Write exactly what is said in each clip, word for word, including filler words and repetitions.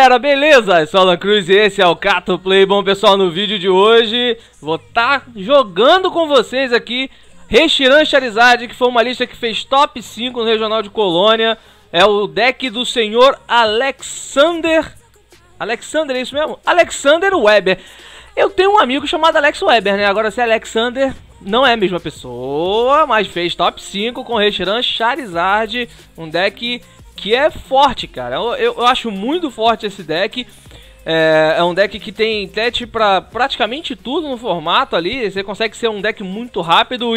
galera, beleza? Eu sou o Alan Cruz e esse é o Catoplay. Bom, pessoal, no vídeo de hoje vou estar jogando com vocês aqui Reshiram Charizard, que foi uma lista que fez top cinco no Regional de Colônia. É o deck do senhor Alexander... Alexander, é isso mesmo? Alexander Weber. Eu tenho um amigo chamado Alex Weber, né? Agora, se é Alexander, não é a mesma pessoa, mas fez top cinco com Reshiram Charizard, um deck que é forte, cara. Eu, eu, eu acho muito forte esse deck. É, é um deck que tem tete pra praticamente tudo no formato ali. Você consegue ser um deck muito rápido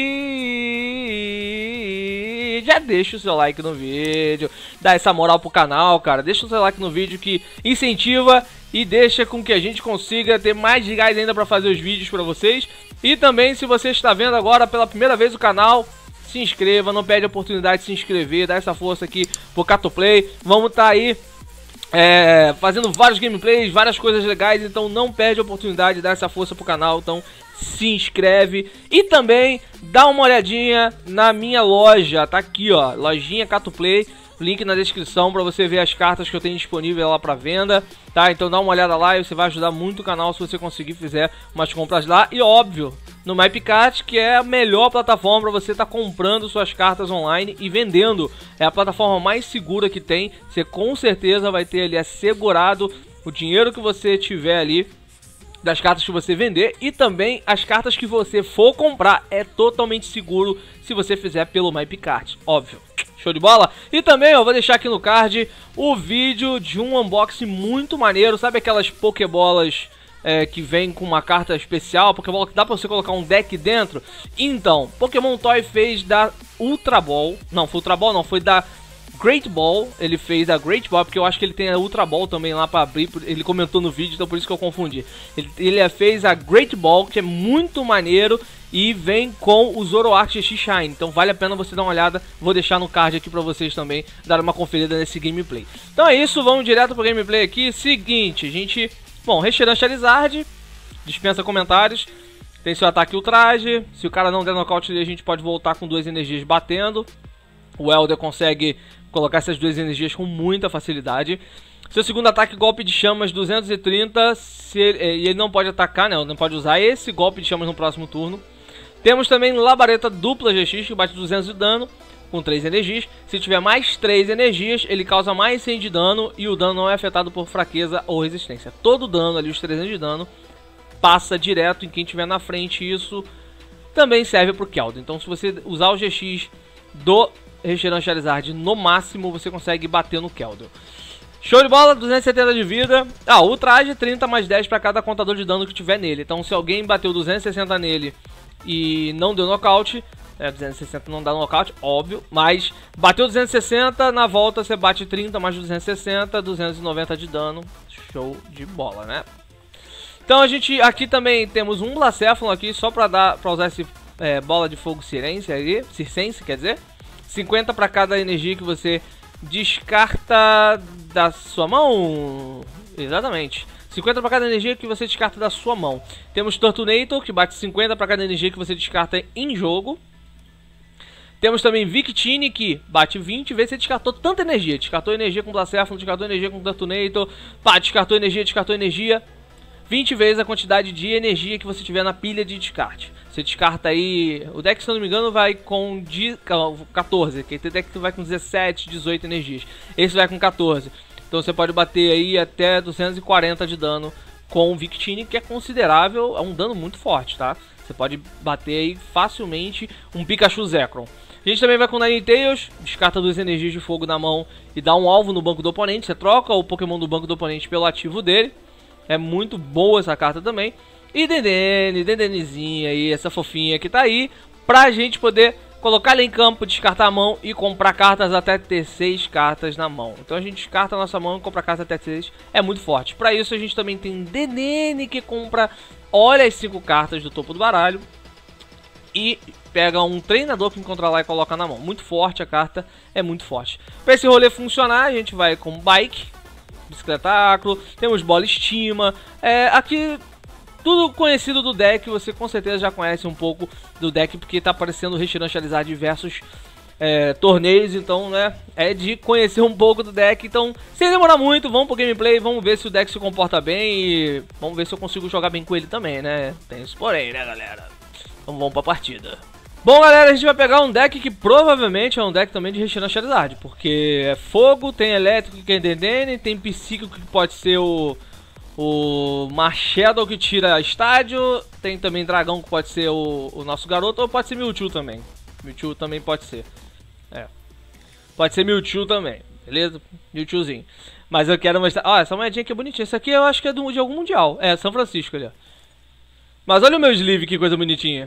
e... já deixa o seu like no vídeo, dá essa moral pro canal, cara. Deixa o seu like no vídeo que incentiva e deixa com que a gente consiga ter mais gás ainda pra fazer os vídeos pra vocês. E também, se você está vendo agora pela primeira vez o canal, se inscreva, não perde a oportunidade de se inscrever, dá essa força aqui pro Catoplay. Vamos estar tá aí é, fazendo vários gameplays, várias coisas legais, então não perde a oportunidade de dar essa força pro canal, então se inscreve. E também dá uma olhadinha na minha loja, tá aqui ó, lojinha Catoplay, link na descrição para você ver as cartas que eu tenho disponível lá para venda, tá? Então dá uma olhada lá e você vai ajudar muito o canal se você conseguir fizer umas compras lá. E óbvio, no MyPicart, que é a melhor plataforma para você estar tá comprando suas cartas online e vendendo. É a plataforma mais segura que tem. Você com certeza vai ter ali assegurado o dinheiro que você tiver ali das cartas que você vender, e também as cartas que você for comprar. É totalmente seguro se você fizer pelo MyPicart, óbvio. Show de bola? E também eu vou deixar aqui no card o vídeo de um unboxing muito maneiro. Sabe aquelas Pokébolas é, que vem com uma carta especial? Pokébola que dá pra você colocar um deck dentro? Então, Pokémon Toy fez da Ultra Ball. Não, foi Ultra Ball não, foi da Great Ball. Ele fez a Great Ball, porque eu acho que ele tem a Ultra Ball também lá pra abrir. Ele comentou no vídeo, então por isso que eu confundi. Ele, ele fez a Great Ball, que é muito maneiro, e vem com o Zoroark G X Shine. Então vale a pena você dar uma olhada. Vou deixar no card aqui pra vocês também dar uma conferida nesse gameplay. Então é isso, vamos direto pro gameplay aqui. Seguinte, a gente... Bom, Reshiram Charizard, dispensa comentários. Tem seu ataque ultraje. Se o cara não der nocaute, a gente pode voltar com duas energias batendo. O Elder consegue colocar essas duas energias com muita facilidade. Seu segundo ataque, golpe de chamas duzentos e trinta. Se ele, e ele não pode atacar, né? Não pode usar esse golpe de chamas no próximo turno. Temos também Labareda dupla G X, que bate duzentos de dano com três energias. Se tiver mais três energias, ele causa mais cem de dano e o dano não é afetado por fraqueza ou resistência. Todo dano ali, os trezentos de dano, passa direto em quem estiver na frente. Isso também serve para o Keldeo. Então, se você usar o G X do Reshiram Charizard no máximo, você consegue bater no Keldeo. Show de bola, duzentos e setenta de vida. Ah, o traje trinta mais dez para cada contador de dano que tiver nele. Então, se alguém bateu duzentos e sessenta nele e não deu nocaute, é, duzentos e sessenta não dá nocaute, óbvio, mas bateu duzentos e sessenta, na volta você bate trinta mais duzentos e sessenta, duzentos e noventa de dano. Show de bola, né? Então a gente aqui também temos um Blacéfalo aqui, só pra, dar, pra usar esse é, bola de fogo Circense aí, Circense, quer dizer, cinquenta para cada energia que você descarta da sua mão. Exatamente, cinquenta para cada energia que você descarta da sua mão. Temos Turtonator, que bate cinquenta para cada energia que você descarta em jogo. Temos também Victini, que bate vinte vezes você descartou tanta energia. Descartou energia com Blacéfalo, descartou energia com Turtonator, pá, descartou energia, descartou energia. vinte vezes a quantidade de energia que você tiver na pilha de descarte. Você descarta aí... O deck, se eu não me engano, vai com quatorze. Que tem deck que vai com dezessete, dezoito energias. Esse vai com quatorze. Então você pode bater aí até duzentos e quarenta de dano com o Victini, que é considerável, é um dano muito forte, tá? Você pode bater aí facilmente um Pikachu Zekrom. A gente também vai com Ninetales, descarta duas energias de fogo na mão e dá um alvo no banco do oponente. Você troca o Pokémon do banco do oponente pelo ativo dele. É muito boa essa carta também. E Dedenne, Dendenezinha aí, essa fofinha que tá aí, pra gente poder colocar ela em campo, descartar a mão e comprar cartas até ter seis cartas na mão. Então a gente descarta a nossa mão e compra cartas até seis. É muito forte. Pra isso a gente também tem Dedenne, que compra, olha as cinco cartas do topo do baralho. E pega um treinador que encontra lá e coloca na mão. Muito forte a carta, é muito forte. Pra esse rolê funcionar, a gente vai com Bike, Bicicletáculo, temos Bola Estima. É, aqui tudo conhecido do deck, você com certeza já conhece um pouco do deck, porque tá aparecendo o Reshiram Charizard versus é, torneios, então, né, é de conhecer um pouco do deck. Então, sem demorar muito, vamos pro gameplay, vamos ver se o deck se comporta bem e vamos ver se eu consigo jogar bem com ele também, né? Tem isso porém, né, galera? Então vamos pra partida. Bom, galera, a gente vai pegar um deck que provavelmente é um deck também de Reshiram Charizard, porque é fogo, tem elétrico que é Dedenne, tem psíquico que pode ser o... O Marshadow que tira estádio, tem também dragão que pode ser o, o nosso garoto, ou pode ser Mewtwo também. Mewtwo também pode ser. É. Pode ser Mewtwo também, beleza? Mewtwozinho. Mas eu quero mostrar... Ó, essa moedinha aqui é bonitinha. Essa aqui eu acho que é do, de algum mundial. É, São Francisco ali, ó. Mas olha o meu sleeve, que coisa bonitinha.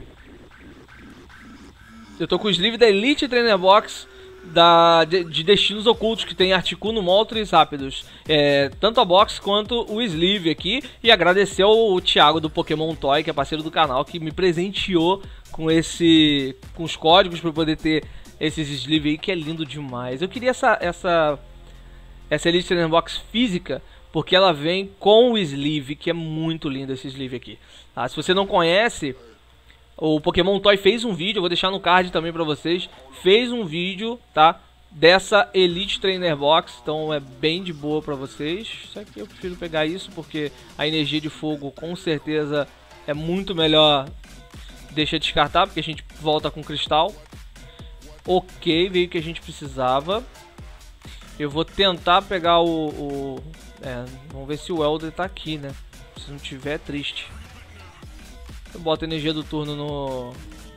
Eu tô com o sleeve da Elite Trainer Box da, de, de Destinos Ocultos, que tem Articuno, Moltres rápidos. É, tanto a box quanto o sleeve aqui. E agradecer ao, ao Thiago do Pokémon Toy, que é parceiro do canal, que me presenteou com esse com os códigos para poder ter esses sleeve aí, que é lindo demais. Eu queria essa essa essa Elite Trainer Box física, porque ela vem com o sleeve, que é muito lindo esse sleeve aqui. Tá? Se você não conhece, o Pokémon Toy fez um vídeo, eu vou deixar no card também pra vocês. Fez um vídeo, tá? Dessa Elite Trainer Box, então é bem de boa pra vocês. Só que eu prefiro pegar isso, porque a energia de fogo com certeza é muito melhor. Deixa descartar, porque a gente volta com cristal. Ok, veio o que a gente precisava. Eu vou tentar pegar o... o é, vamos ver se o Elder tá aqui, né? Se não tiver, é triste. Eu boto a energia do turno no...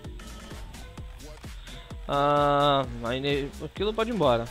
Ah, a ener... aquilo pode ir embora.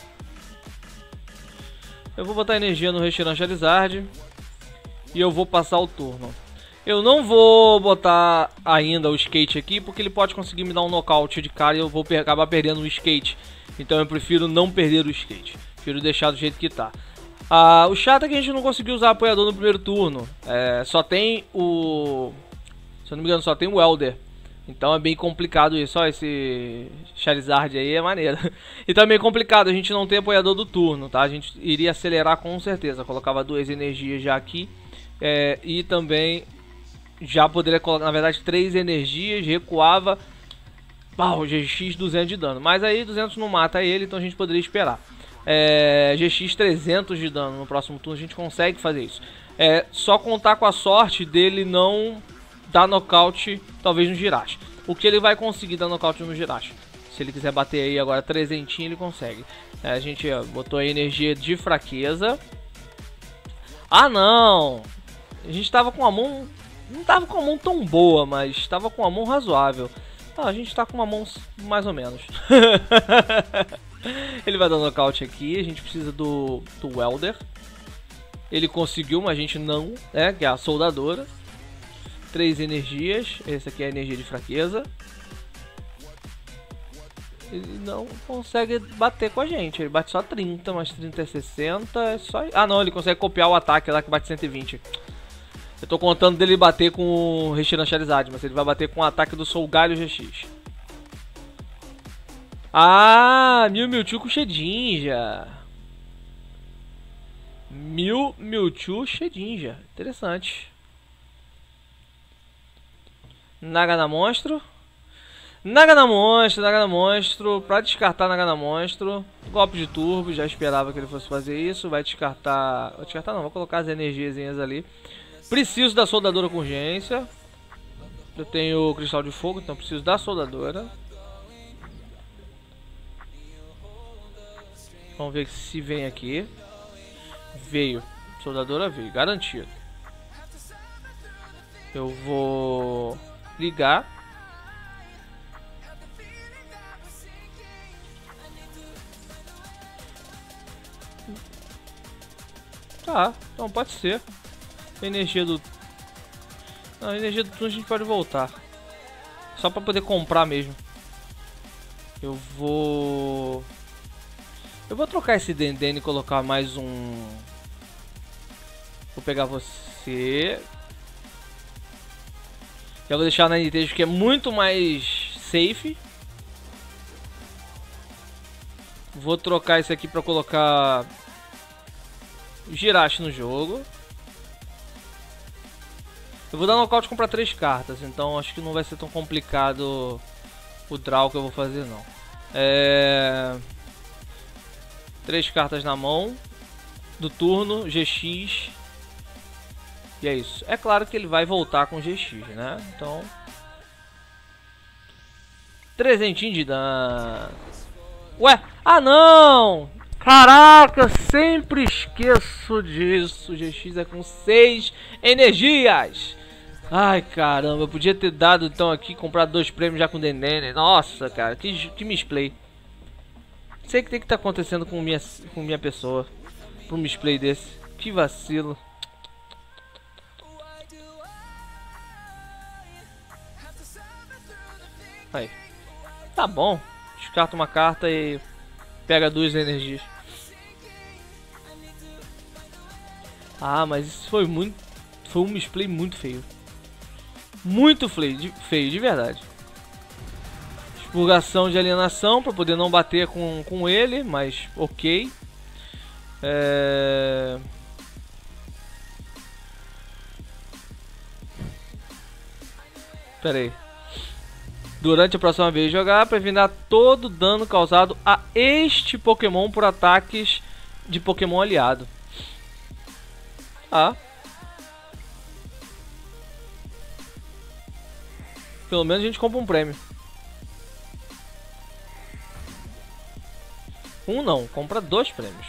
Eu vou botar energia no Reshiram Charizard e eu vou passar o turno. Eu não vou botar ainda o skate aqui, porque ele pode conseguir me dar um nocaute de cara e eu vou per acabar perdendo o skate. Então eu prefiro não perder o skate. Prefiro deixar do jeito que tá. Ah, o chato é que a gente não conseguiu usar apoiador no primeiro turno. É, só tem o... Se eu não me engano, só tem o Elder. Então é bem complicado isso. Ó, esse Charizard aí é maneiro. Então é meio complicado, a gente não tem apoiador do turno, tá? A gente iria acelerar com certeza. Colocava duas energias já aqui. É, e também já poderia colocar, na verdade, três energias. Recuava. Pau, G X duzentos de dano. Mas aí duzentos não mata ele, então a gente poderia esperar. É, G X trezentos de dano no próximo turno, a gente consegue fazer isso. É só contar com a sorte dele não dar nocaute, talvez no Jirachi. O que ele vai conseguir dar nocaute no Jirachi? Se ele quiser bater aí agora trezentinho, ele consegue. É, a gente ó, botou a energia de fraqueza. Ah, não! A gente tava com a mão... Não tava com a mão tão boa, mas tava com a mão razoável. Ah, a gente tá com uma mão mais ou menos. Ele vai dar nocaute aqui. A gente precisa do, do Elder. Ele conseguiu, mas a gente não, né? Que é a soldadora. Três energias. Essa aqui é a energia de fraqueza. Ele não consegue bater com a gente. Ele bate só trinta, mas trinta é sessenta. É só... Ah, não, ele consegue copiar o ataque lá que bate cento e vinte. Eu tô contando dele bater com o Reshiram Charizard, mas ele vai bater com o ataque do Solgaleo G X. Ah, Mew Mewtwo com Shedinja. Mew Mewtwo Shedinja. Interessante. Nagana Monstro. Nagana Monstro, Nagana Monstro. Pra descartar Nagana Monstro. Golpe de turbo, já esperava que ele fosse fazer isso. Vai descartar... Vai descartar não, vou colocar as energiazinhas ali. Preciso da soldadora com urgência. Eu tenho cristal de fogo, então preciso da soldadora. Vamos ver se vem aqui. Veio. Soldadora veio, garantido. Eu vou ligar. Tá, então pode ser. A energia do... Não, a energia do turno a gente pode voltar. Só pra poder comprar mesmo. Eu vou... Eu vou trocar esse Dedenne e colocar mais um... Vou pegar você. Já vou deixar na Nintendo, que é muito mais safe. Vou trocar esse aqui pra colocar... Jirachi no jogo. Eu vou dar nocaute e comprar três cartas, então acho que não vai ser tão complicado o draw que eu vou fazer não. É... Três cartas na mão do turno, G X. E é isso. É claro que ele vai voltar com G X, né? Então... Trezentinho de dano. Ué? Ah, não! Caraca, sempre esqueço disso. G X é com seis energias. Ai, caramba. Eu podia ter dado, então, aqui, comprado dois prêmios já com o Denene. Nossa, cara. Que, que misplay. Sei que tem que estar tá acontecendo com minha, com minha pessoa. Pra um misplay desse. Que vacilo. Aí. Tá bom. Descarta uma carta e pega duas energias. Ah, mas isso foi muito... Foi um misplay muito feio. Muito feio, de, feio, de verdade. Expurgação de alienação para poder não bater com, com ele, mas ok. É... Pera aí. Durante a próxima vez jogar, previna todo dano causado a este Pokémon por ataques de Pokémon aliado. Ah. Pelo menos a gente compra um prêmio. Um não, compra dois prêmios.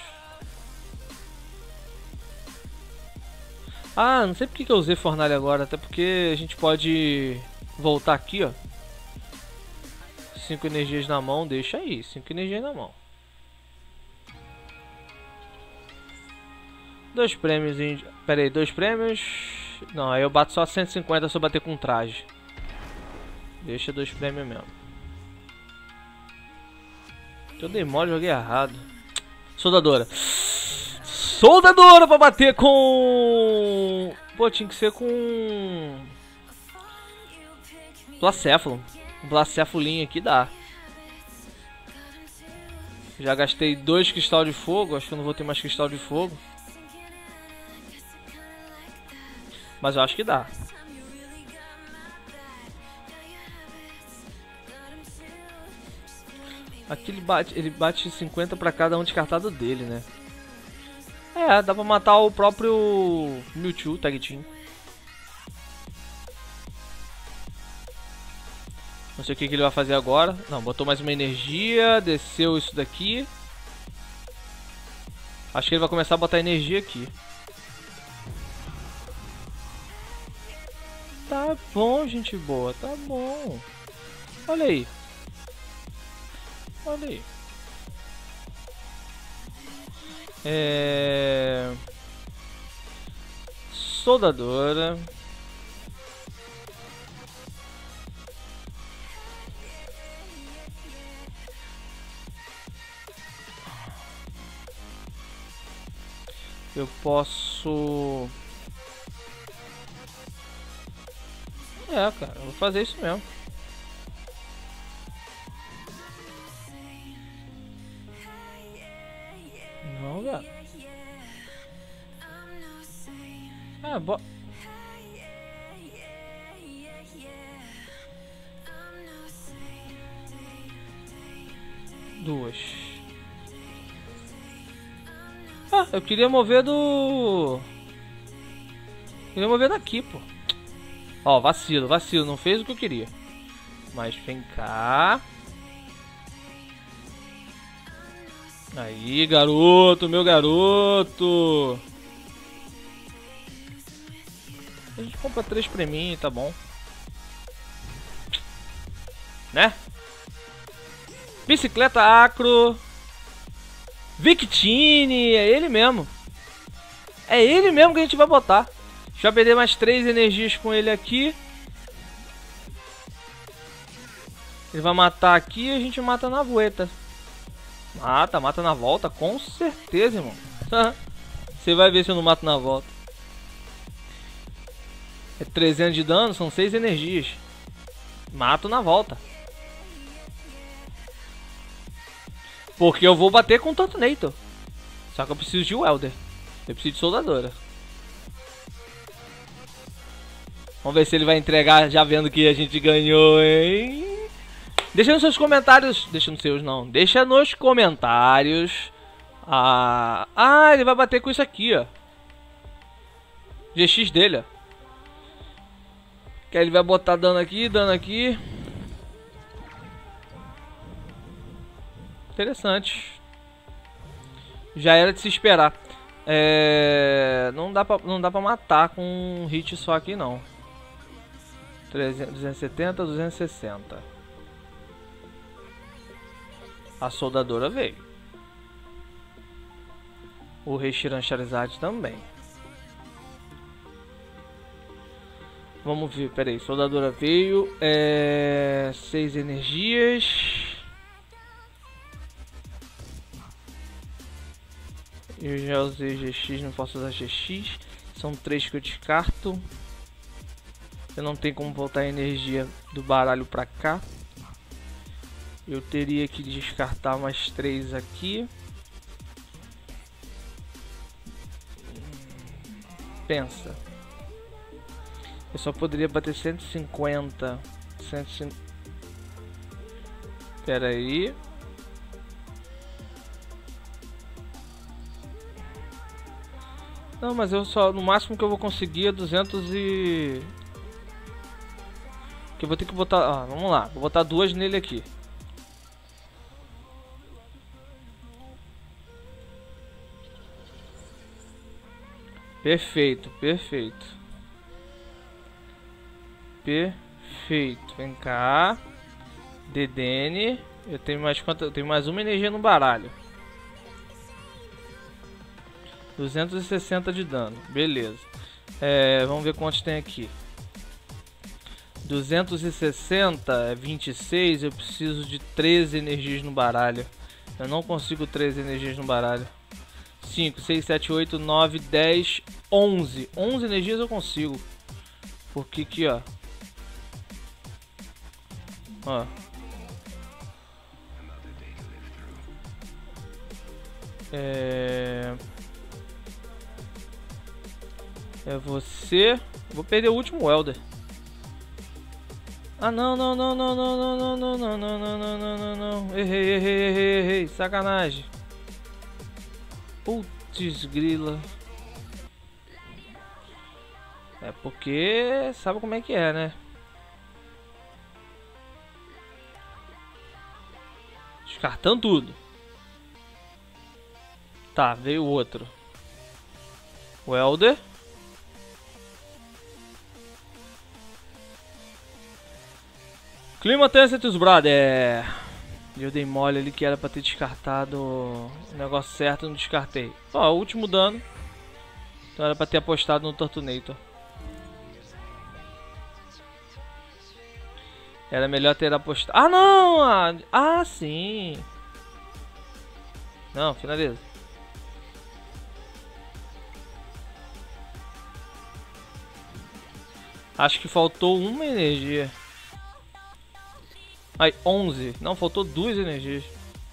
Ah, não sei porque que eu usei Fornalha agora, até porque a gente pode voltar aqui, ó. Cinco energias na mão, deixa aí, cinco energias na mão. Dois prêmios, in... pera aí, dois prêmios. Não, aí eu bato só cento e cinquenta se eu bater com traje. Deixa dois prêmios mesmo. Eu dei mole, joguei errado. Soldadora. Soldadora pra bater com... Pô, tinha que ser com... Blacéfalo. O Blacéfalinho aqui dá. Já gastei dois cristal de fogo. Acho que eu não vou ter mais cristal de fogo. Mas eu acho que dá. Aqui ele bate, ele bate cinquenta pra cada um descartado dele, né? É, dá pra matar o próprio Mewtwo, Tag Team. Não sei o que, que ele vai fazer agora. Não, botou mais uma energia, desceu isso daqui. Acho que ele vai começar a botar energia aqui. Tá bom, gente boa, tá bom. Olha aí. Olha aí. É... Soldadora. Eu posso... É, cara, eu vou fazer isso mesmo. Não, velho. Ah, bo... Duas. Ah, eu queria mover do... Queria mover daqui, pô. Ó, vacilo, vacilo. Não fez o que eu queria. Mas vem cá. Aí, garoto, meu garoto. A gente compra três pra mim, tá bom. Né? Bicicleta Acro. Victini, é ele mesmo. É ele mesmo que a gente vai botar. Deixa eu perder mais três energias com ele aqui. Ele vai matar aqui e a gente mata na voeta. Mata, mata na volta, com certeza, irmão. Você vai ver se eu não mato na volta. É trezentos de dano, são seis energias. Mato na volta. Porque eu vou bater com o Turtonator. Só que eu preciso de Welder. Eu preciso de Soldadora. Vamos ver se ele vai entregar já vendo que a gente ganhou, hein? Deixa nos seus comentários. Deixa nos seus não. Deixa nos comentários. Ah, ah ele vai bater com isso aqui, ó. G X dele, ó. Que aí ele vai botar dano aqui, dano aqui. Interessante. Já era de se esperar. É... Não dá pra, não dá pra matar com um hit só aqui, não. trezentos, duzentos e setenta, duzentos e sessenta. A soldadora veio. O Reshiram Charizard também. Vamos ver, peraí. Soldadora veio. É... Seis energias. Eu já usei G X, não posso usar G X. São três que eu descarto. Eu não tenho como voltar a energia do baralho pra cá. Eu teria que descartar mais três aqui. Pensa. Eu só poderia bater cento e cinquenta. cento e cinquenta. Pera aí. Não, mas eu só, no máximo que eu vou conseguir é duzentos e... Que eu vou ter que botar... Ah, vamos lá, vou botar duas nele aqui. Perfeito, perfeito. Perfeito, vem cá. Dedenne. Eu tenho mais quanto? Eu tenho mais uma energia no baralho. duzentos e sessenta de dano, beleza. É, vamos ver quantos tem aqui. duzentos e sessenta é vinte e seis. Eu preciso de treze energias no baralho. Eu não consigo treze energias no baralho. cinco, seis, sete, oito, nove, dez, onze. onze energias eu consigo. Porque aqui, ó. Ó. É... É você. Vou perder o último Welder. Ah, não, não, não, não, não, não, não, não, não, não, não, não, não, não, não. Errei, errei, errei, errei. Sacanagem. Putz, grila. É porque sabe como é que é, né? Descartando tudo. Tá, veio outro. Welder. Clima Tensetus, brother. Eu dei mole ali que era pra ter descartado o negócio certo, não descartei. Ó, o último dano. Então era pra ter apostado no Turtonator. Era melhor ter apostado. Ah, não! Ah, ah, sim. Não, finaliza. Acho que faltou uma energia. Aí, onze. Não, faltou duas energias.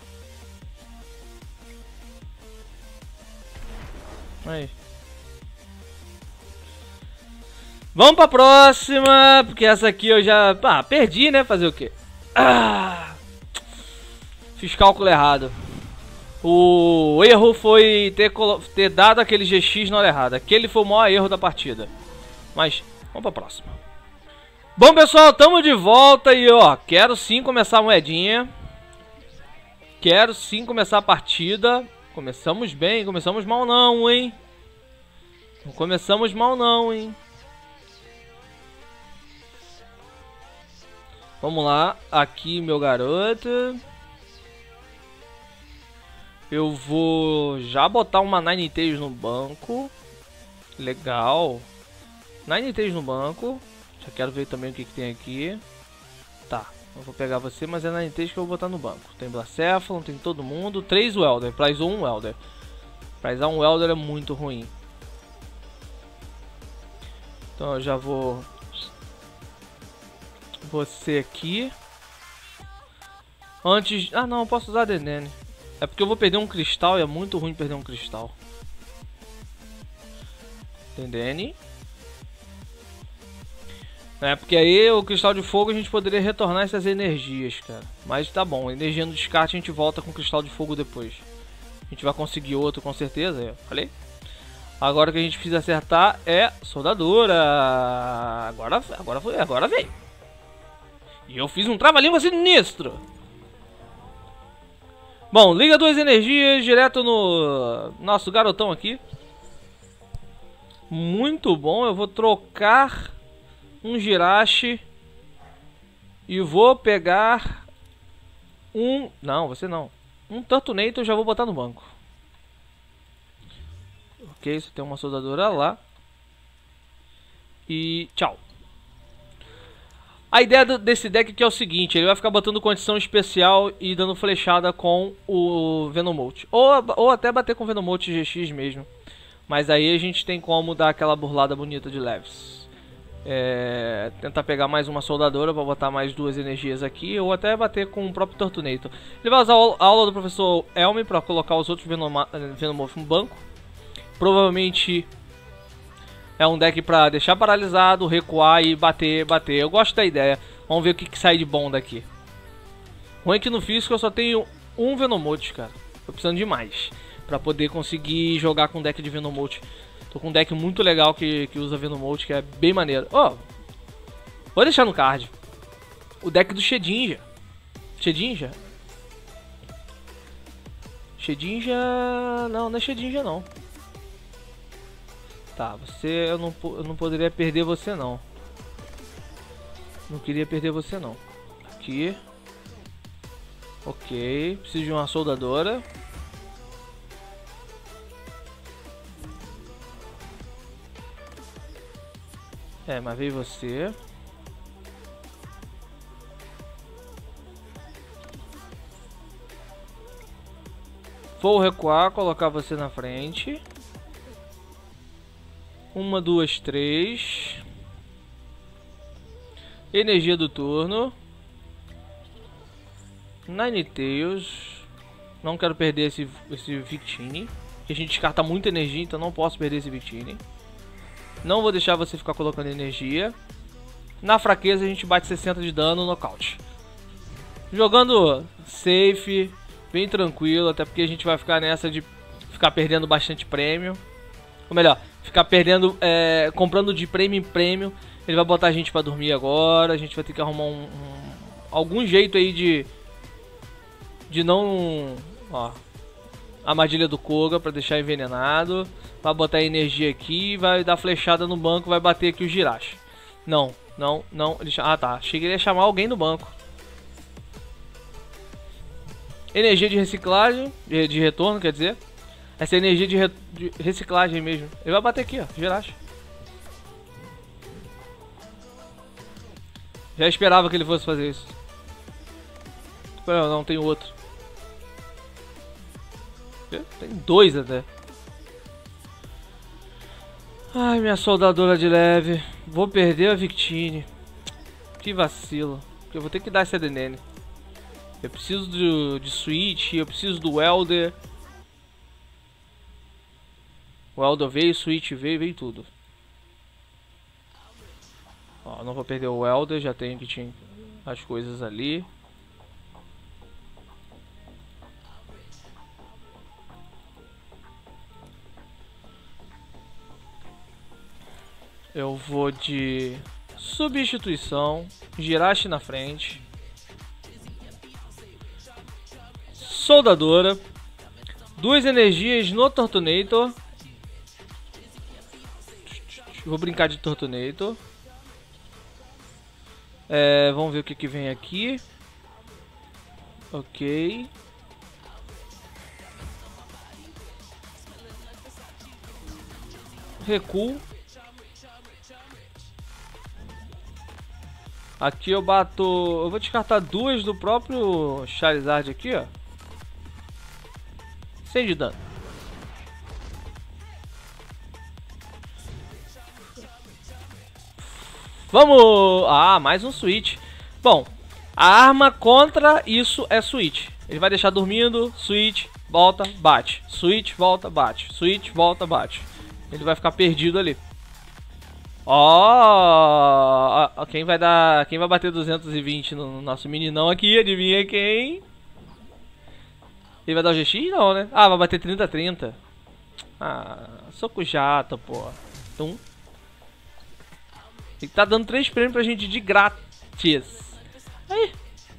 Aí. Vamos pra próxima, porque essa aqui eu já... Ah, perdi, né? Fazer o quê? Ah, fiz cálculo errado. O erro foi ter, ter dado aquele G X na hora errada. Aquele foi o maior erro da partida. Mas, vamos pra próxima. Bom, pessoal, estamos de volta e, ó, quero sim começar a moedinha. Quero sim começar a partida. Começamos bem, começamos mal não, hein? Não começamos mal não, hein? Vamos lá, aqui meu garoto. Eu vou já botar uma Ninetales no banco. Legal. Ninetales no banco. Já quero ver também o que, que tem aqui. Tá, eu vou pegar você, mas é Ninetales que eu vou botar no banco. Tem Blacephalon, tem todo mundo. Três Welder, prizou um Welder. Prizar um Welder é muito ruim. Então eu já vou... Você aqui. Antes... Ah não, eu posso usar Dedenne. É porque eu vou perder um cristal e é muito ruim perder um cristal. Dedenne. É, porque aí o cristal de fogo a gente poderia retornar essas energias, cara. Mas tá bom, energia no descarte a gente volta com o cristal de fogo depois. A gente vai conseguir outro com certeza, eu falei. Agora o que a gente precisa acertar é soldadura. Agora, agora foi, agora veio. E eu fiz um trava-língua sinistro. Bom, liga duas energias direto no nosso garotão aqui. Muito bom, eu vou trocar um Jirachi e vou pegar um... Não, você não. Um Turtonator eu já vou botar no banco. Ok, isso tem uma soldadora lá. E tchau. A ideia do, desse deck aqui é o seguinte, ele vai ficar botando condição especial e dando flechada com o Venomote. Ou, ou até bater com o Venomote G X mesmo. Mas aí a gente tem como dar aquela burlada bonita de leves. É, tentar pegar mais uma soldadora para botar mais duas energias aqui. Ou até bater com o próprio Turtonator. Ele vai usar a aula do professor Elmi para colocar os outros Venomote no banco. Provavelmente é um deck pra deixar paralisado, recuar e bater, bater. Eu gosto da ideia. Vamos ver o que, que sai de bom daqui. Ruim é que no físico eu só tenho um Venomote, cara. Tô precisando de mais pra poder conseguir jogar com deck de Venomote. Tô com um deck muito legal que, que usa Venomote, que é bem maneiro. Ó, oh, vou deixar no card o deck do Shedinja. Shedinja? Shedinja... Não, não é Shedinja não. Tá, você, eu não, eu não poderia perder você não. Não queria perder você não. Aqui. Ok, preciso de uma soldadora. É, mas veio você. Vou recuar, colocar você na frente. Uma, duas, três. Energia do turno. Ninetales. Não quero perder esse, esse Victini. A gente descarta muita energia, então não posso perder esse Victini. Não vou deixar você ficar colocando energia. Na fraqueza a gente bate sessenta de dano no nocaute. Jogando safe, bem tranquilo, até porque a gente vai ficar nessa de ficar perdendo bastante prêmio. Ou melhor, ficar perdendo, é, comprando de prêmio em prêmio. Ele vai botar a gente pra dormir agora. A gente vai ter que arrumar um, um algum jeito aí de de não, ó, armadilha do Koga pra deixar envenenado. Vai botar energia aqui, vai dar flechada no banco, vai bater aqui o Jirachi. Não, não, não. Ele, ah tá, achei que ele ia chamar alguém do banco. Energia de reciclagem, de, de retorno, quer dizer. Essa energia de, re, de reciclagem mesmo. Ele vai bater aqui, ó, Jirachi. Já esperava que ele fosse fazer isso. Não, não, tem outro. Tem dois até. Ai, minha soldadora de leve. Vou perder a Victini. Que vacilo. Eu vou ter que dar esse Adenene. Eu preciso do, de Switch. Eu preciso do Welder. O Welder veio, Switch veio, veio tudo. Ó, não vou perder o Welder. Já tenho que tinha as coisas ali. Eu vou de substituição, Jirachi na frente, soldadora, duas energias no Turtonator. Vou brincar de Turtonator. É, vamos ver o que, que vem aqui. Ok. Recuo. Aqui eu bato... Eu vou descartar duas do próprio Charizard aqui, ó. cem de dano. Vamos... Ah, mais um Switch. Bom, a arma contra isso é Switch. Ele vai deixar dormindo, Switch, volta, bate. Switch, volta, bate. Switch, volta, bate. Ele vai ficar perdido ali. Ó, oh, quem vai dar, quem vai bater duzentos e vinte no nosso meninão aqui, adivinha quem? Ele vai dar o G X? Não, né? Ah, vai bater trinta a trinta. Ah, soco jato, pô. Tum. Ele tá dando três prêmios pra gente de grátis. Aí.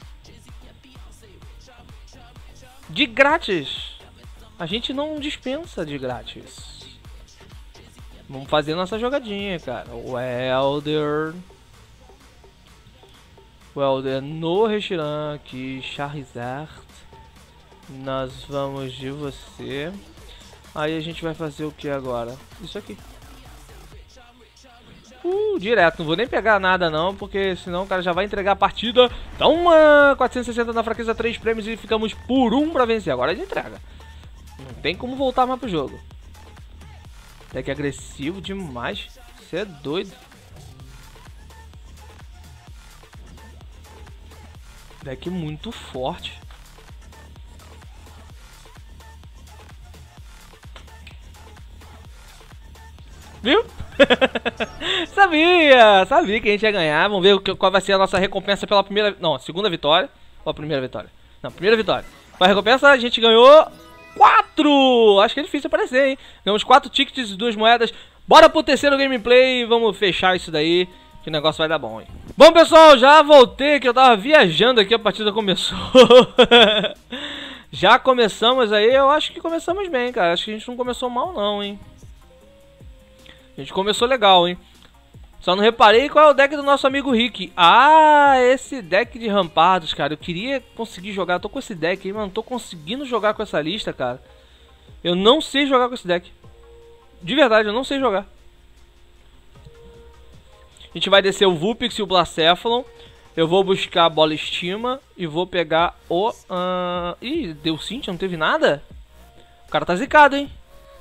De grátis. A gente não dispensa de grátis. Vamos fazer nossa jogadinha, cara. O Elder. O Elder no Reshiram aqui. Charizard. Nós vamos de você. Aí a gente vai fazer o que agora? Isso aqui. Uh, direto. Não vou nem pegar nada não, porque senão o cara já vai entregar a partida. Então, uma quatrocentos e sessenta na fraqueza, três prêmios e ficamos por um pra vencer. Agora a gente entrega. Não tem como voltar mais pro jogo. Deck agressivo demais. Você é doido. Deck muito forte. Viu? Sabia! Sabia que a gente ia ganhar. Vamos ver qual vai ser a nossa recompensa pela primeira... Não, segunda vitória. Ou a primeira vitória? Não, primeira vitória. Para a recompensa a gente ganhou... quatro! Acho que é difícil aparecer, hein? Ganhamos quatro tickets e duas moedas. Bora pro terceiro gameplay e vamos fechar isso daí, que o negócio vai dar bom, hein? Bom, pessoal, já voltei, que eu tava viajando aqui, a partida começou. Já começamos aí, eu acho que começamos bem, cara. Acho que a gente não começou mal não, hein? A gente começou legal, hein? Só não reparei qual é o deck do nosso amigo Rick. Ah, esse deck de rampardos, cara. Eu queria conseguir jogar. Eu tô com esse deck aí, mas não tô conseguindo jogar com essa lista, cara. Eu não sei jogar com esse deck. De verdade, eu não sei jogar. A gente vai descer o Vulpix e o Blacephalon. Eu vou buscar a Bola Estima e vou pegar o... Uh... Ih, deu Cintia, não teve nada? O cara tá zicado, hein?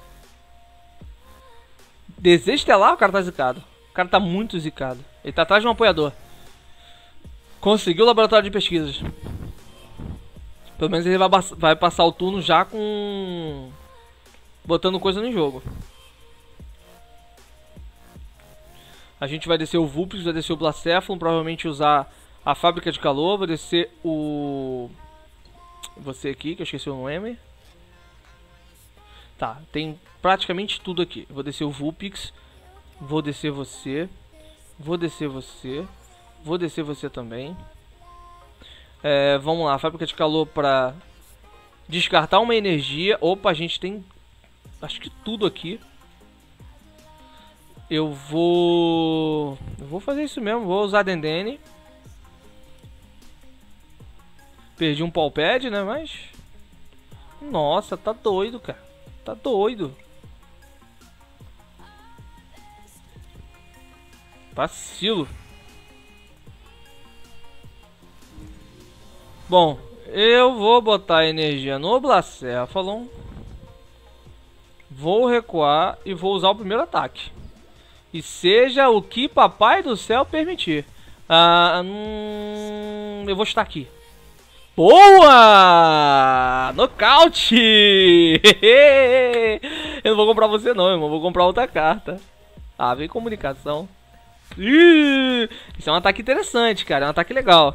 Desejo Estelar, o cara tá zicado. O cara tá muito zicado. Ele tá atrás de um apoiador. Conseguiu o laboratório de pesquisas. Pelo menos ele vai, vai passar o turno já com... botando coisa no jogo. A gente vai descer o Vulpix, vai descer o Blacephalon. Provavelmente usar a Fábrica de Calor. Vou descer o... Você aqui, que eu esqueci o nome. Tá, tem praticamente tudo aqui. Vou descer o Vulpix. Vou descer você. Vou descer você. Vou descer você também. É, vamos lá, Fábrica de Calor para descartar uma energia. Opa, a gente tem acho que tudo aqui. Eu vou... Eu vou fazer isso mesmo, vou usar Dendene. Perdi um Palpad, né, mas... Nossa, tá doido, cara. Tá doido. Vacilo. Bom, eu vou botar energia no Blacephalon. Vou recuar e vou usar o primeiro ataque. E seja o que papai do céu permitir. Ah, hum, eu vou estar aqui. Boa! Nocaute! Eu não vou comprar você não, irmão. Vou comprar outra carta. Ah, vem comunicação. Ih, isso é um ataque interessante, cara. É um ataque legal.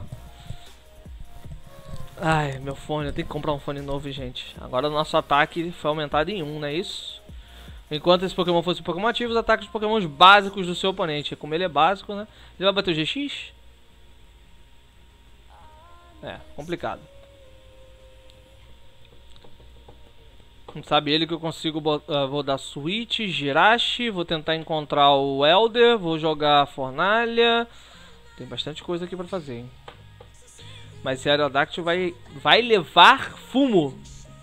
Ai, meu fone. Eu tenho que comprar um fone novo, gente. Agora o nosso ataque foi aumentado em um, não é isso? Enquanto esse Pokémon fosse Pokémon ativo, os ataques dos Pokémons básicos do seu oponente. Como ele é básico, né? Ele vai bater o G X? É, complicado. Não sabe ele que eu consigo uh, vou dar Switch, Jirachi, vou tentar encontrar o Elder, vou jogar Fornalha. Tem bastante coisa aqui pra fazer, hein? Mas esse Aerodactyl vai, vai levar fumo.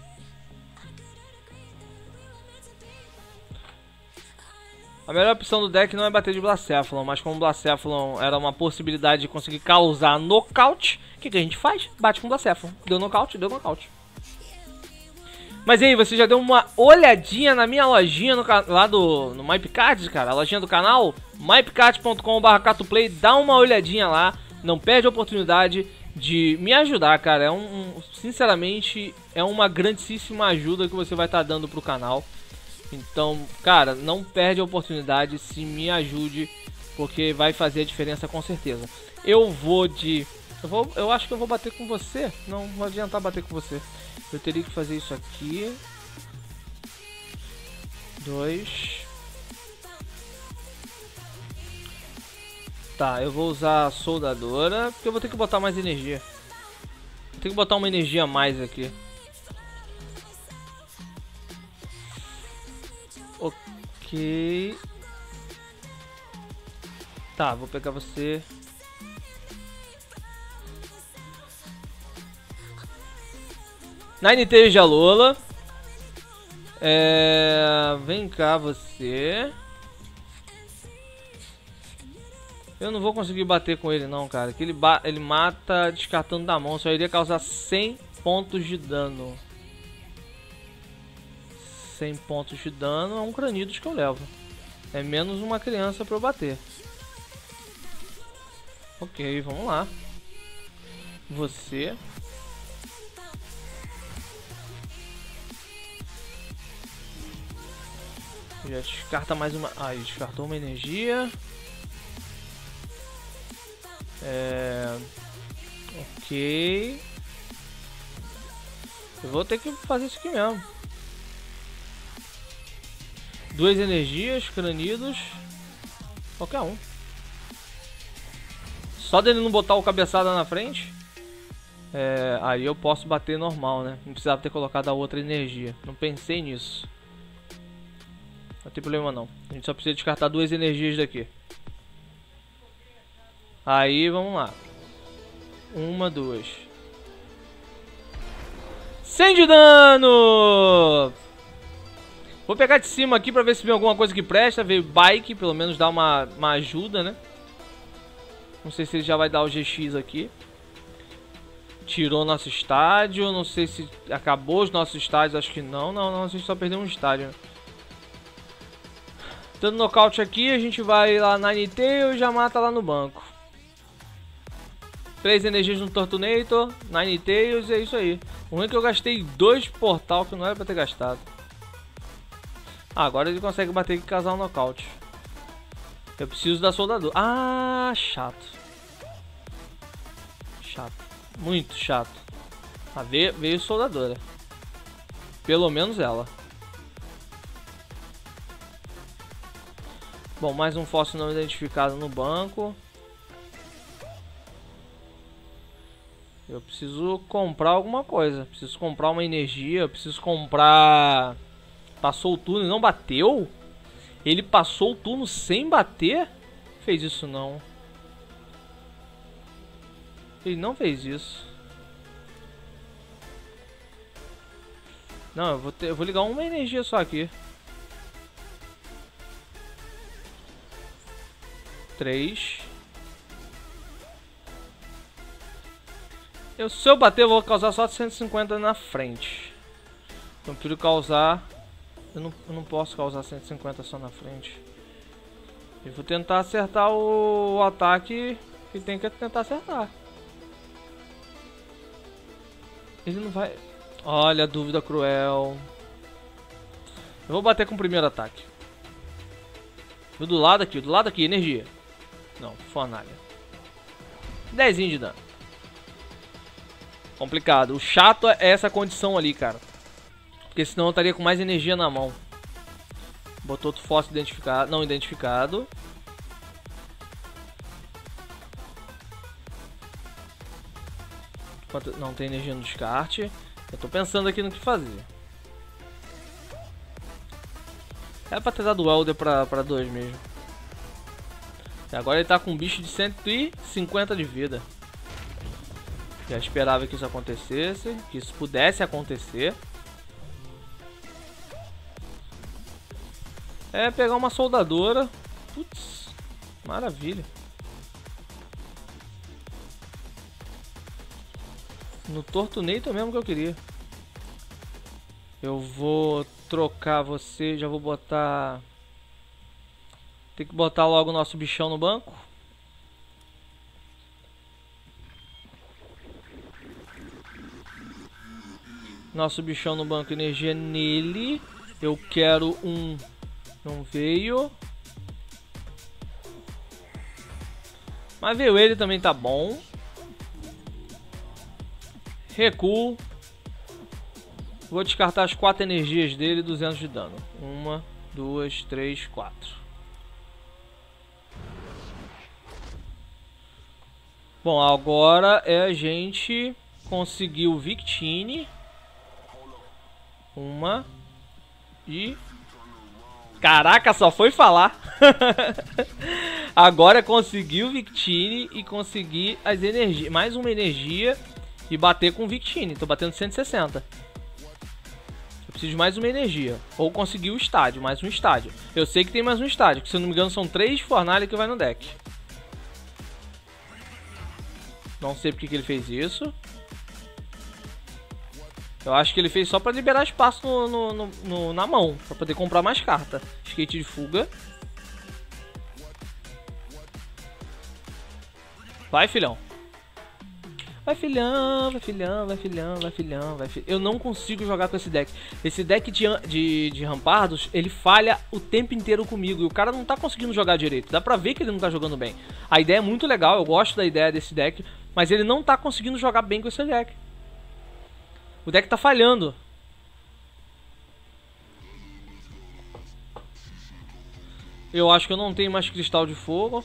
A melhor opção do deck não é bater de Blacephalon, mas como o Blacephalon era uma possibilidade de conseguir causar nocaute, o que, que a gente faz? Bate com o Blacephalon. Deu nocaute, deu nocaute. Mas e aí, você já deu uma olhadinha na minha lojinha no, lá do no MyPicard, cara? A lojinha do canal, my picard ponto com barra catuplay. Dá uma olhadinha lá, não perde a oportunidade de me ajudar, cara. É um, um sinceramente, é uma grandíssima ajuda que você vai estar tá dando pro canal. Então, cara, não perde a oportunidade, se me ajude porque vai fazer a diferença com certeza. Eu vou de... Eu, vou, eu acho que eu vou bater com você. Não vou adiantar bater com você. Eu teria que fazer isso aqui. Dois. Tá, eu vou usar a soldadora, porque eu vou ter que botar mais energia. Vou ter que botar uma energia a mais aqui. Ok. Tá, vou pegar você. Nine Tails de Alola. É... Vem cá você. Eu não vou conseguir bater com ele não, cara. Que ele, ba ele mata descartando da mão. Só iria causar cem pontos de dano. cem pontos de dano é um Cranidos que eu levo. É menos uma criança pra eu bater. Ok, vamos lá. Você. Já descarta mais uma... Ah, descartou uma energia. É... Ok. Eu vou ter que fazer isso aqui mesmo. Duas energias, Cranidos. Qualquer um. Só dele não botar o cabeçada na frente. É... Aí eu posso bater normal, né? Não precisava ter colocado a outra energia. Não pensei nisso. Não tem problema não. A gente só precisa descartar duas energias daqui. Aí, vamos lá. Uma, duas. cem de dano! Vou pegar de cima aqui pra ver se vem alguma coisa que presta. Veio bike, pelo menos dá uma, uma ajuda, né? Não sei se ele já vai dar o G X aqui. Tirou nosso estádio. Não sei se acabou os nossos estádios. Acho que não. Não, não. A gente só perdeu um estádio, né? Dando nocaute aqui, a gente vai lá na Nine Tails e já mata lá no banco. Três energias no Turtonator, Nine Tails e é isso aí. O ruim é que eu gastei dois portal que não era pra ter gastado. Ah, agora ele consegue bater e casar um nocaute. Eu preciso da soldadora. Ah, chato. Chato. Muito chato. Ah, veio, veio soldadora. Pelo menos ela. Bom, mais um fóssil não identificado no banco. Eu preciso comprar alguma coisa. Preciso comprar uma energia. Eu preciso comprar... Passou o turno e não bateu? Ele passou o turno sem bater? Fez isso não. Ele não fez isso. Não, eu vou, ter, eu vou ligar uma energia só aqui. Três. Eu, se eu bater, eu vou causar só cento e cinquenta na frente. Então, eu prefiro causar... Eu não, eu não posso causar cento e cinquenta só na frente. Eu vou tentar acertar o, o ataque que tem que tentar acertar. Ele não vai... Olha a dúvida cruel. Eu vou bater com o primeiro ataque. O do lado aqui, o do lado aqui, energia. Não, fornalha. Dezinho de dano. Complicado. O chato é essa condição ali, cara. Porque senão eu estaria com mais energia na mão. Botou outro fóssil identificado. Não identificado. Não tem energia no descarte. Eu tô pensando aqui no que fazer. É pra ter dado o Elder pra, pra dois mesmo. E agora ele tá com um bicho de cento e cinquenta de vida. Já esperava que isso acontecesse. Que isso pudesse acontecer. É pegar uma soldadora. Putz, maravilha. No Turtonator mesmo que eu queria. Eu vou trocar você, já vou botar... Tem que botar logo o nosso bichão no banco. Nosso bichão no banco, energia nele. Eu quero um... Não veio. Mas veio ele também, tá bom. Recuo. Vou descartar as quatro energias dele, duzentos de dano. Uma, duas, três, quatro. Bom, agora é a gente conseguir o Victini. Uma. E... Caraca, só foi falar. Agora consegui o Victini e conseguir as energias. Mais uma energia e bater com o Victini. Tô batendo cento e sessenta. Eu preciso de mais uma energia. Ou conseguir o estádio, mais um estádio. Eu sei que tem mais um estádio, que se eu não me engano são três fornalhas que vai no deck. Não sei porque que ele fez isso. Eu acho que ele fez só pra liberar espaço no, no, no, no, na mão, pra poder comprar mais carta. Skate de fuga. Vai, filhão. Vai, filhão, vai, filhão, vai, filhão, vai, filhão, vai, filhão. Eu não consigo jogar com esse deck. Esse deck de, de, de rampardos, ele falha o tempo inteiro comigo. E o cara não tá conseguindo jogar direito. Dá pra ver que ele não tá jogando bem. A ideia é muito legal, eu gosto da ideia desse deck. Mas ele não tá conseguindo jogar bem com esse deck. O deck tá falhando. Eu acho que eu não tenho mais cristal de fogo.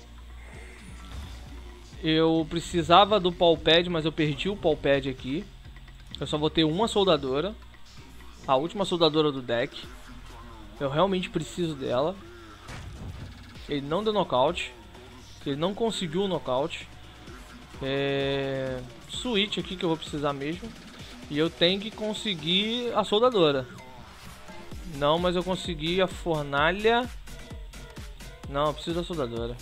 Eu precisava do Pawpad, mas eu perdi o Pawpad aqui. Eu só vou ter uma soldadora. A última soldadora do deck. Eu realmente preciso dela. Ele não deu nocaute. Ele não conseguiu o nocaute. É... Switch aqui que eu vou precisar mesmo. E eu tenho que conseguir a soldadora. Não, mas eu consegui a fornalha. Não, eu preciso da soldadora.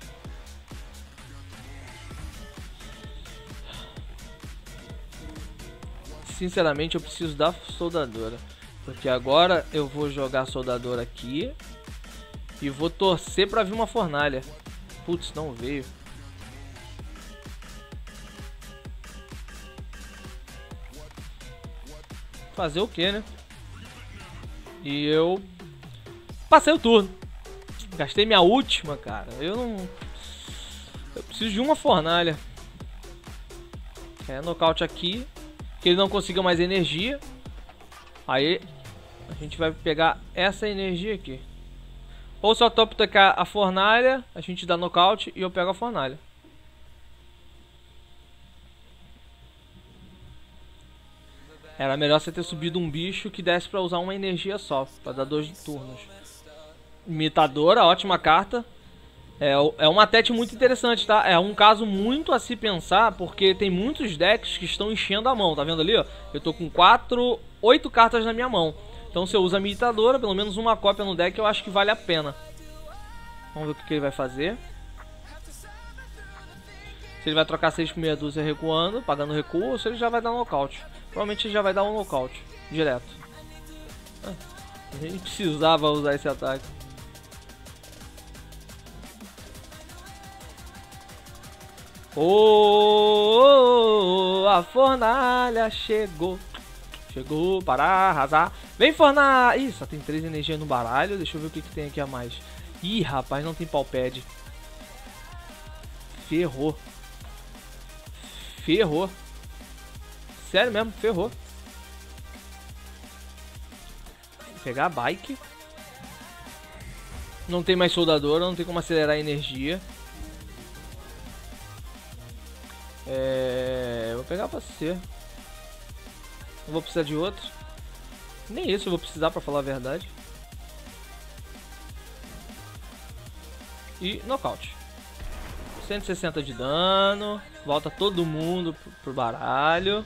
Sinceramente, eu preciso da soldadora. Porque agora eu vou jogar a soldadora aqui. E vou torcer pra vir uma fornalha. Putz, não veio. Fazer o que, né? E eu passei o turno. Gastei minha última, cara. Eu não... Eu preciso de uma fornalha. É, nocaute aqui. Que ele não conseguiu mais energia. Aí a gente vai pegar essa energia aqui. Ou só topo tocar a fornalha, a gente dá nocaute e eu pego a fornalha. Era melhor você ter subido um bicho que desse pra usar uma energia só, pra dar dois turnos. Imitadora, ótima carta. É, é uma tete muito interessante, tá? É um caso muito a se pensar, porque tem muitos decks que estão enchendo a mão, tá vendo ali, ó? Eu tô com quatro, oito cartas na minha mão. Então se eu uso a imitadora, pelo menos uma cópia no deck, eu acho que vale a pena. Vamos ver o que, que ele vai fazer. Se ele vai trocar seis por meia dúzia recuando, pagando recuo, ou se ele já vai dar nocaute. Provavelmente ele já vai dar um nocaute, direto. Ah, a gente precisava usar esse ataque. Oh, a fornalha chegou. Chegou para arrasar. Vem, fornalha! Ih, só tem três energias no baralho. Deixa eu ver o que, que tem aqui a mais. Ih, rapaz, não tem Pawpad. Ferrou. Ferrou. Sério mesmo, ferrou. Vou pegar a bike. Não tem mais soldadora, não tem como acelerar a energia. É... Vou pegar pra você. Não vou precisar de outro. Nem isso eu vou precisar, pra falar a verdade. E nocaute. cento e sessenta de dano. Volta todo mundo pro, pro baralho.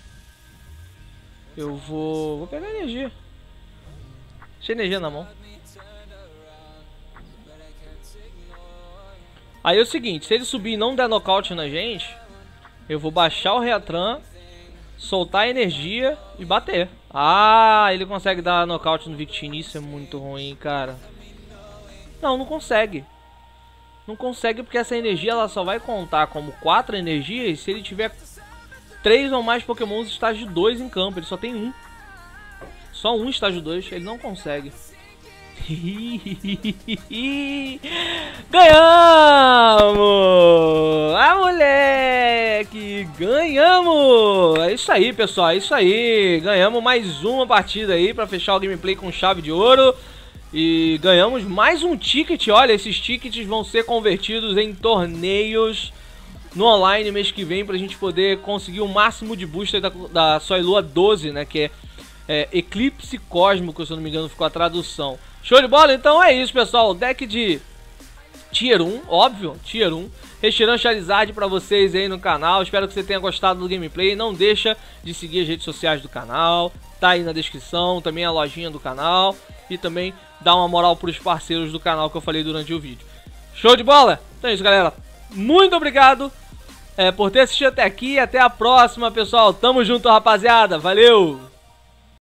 Eu vou... Vou pegar energia. Deixa energia na mão. Aí é o seguinte, se ele subir e não der nocaute na gente, eu vou baixar o Reatran, soltar a energia e bater. Ah, ele consegue dar nocaute no Victini. Isso é muito ruim, cara. Não, não consegue. Não consegue porque essa energia ela só vai contar como quatro energias se ele tiver três ou mais pokémons estágio dois em campo. Ele só tem um. Só um estágio dois, ele não consegue. Ganhamos! Ah, moleque! Ganhamos! É isso aí, pessoal, é isso aí. Ganhamos mais uma partida aí pra fechar o gameplay com chave de ouro. E ganhamos mais um ticket. Olha, esses tickets vão ser convertidos em torneios no online mês que vem, pra gente poder conseguir o máximo de booster da, da Soilua doze, né? Que é, é Eclipse Cósmico, se eu não me engano ficou a tradução. Show de bola? Então é isso, pessoal. Deck de Tier um, óbvio, Tier um. Reshiram Charizard pra vocês aí no canal. Espero que você tenha gostado do gameplay. Não deixa de seguir as redes sociais do canal. Tá aí na descrição, também a lojinha do canal. E também dá uma moral pros parceiros do canal que eu falei durante o vídeo. Show de bola? Então é isso, galera. Muito obrigado é, por ter assistido até aqui. Até a próxima, pessoal. Tamo junto, rapaziada. Valeu!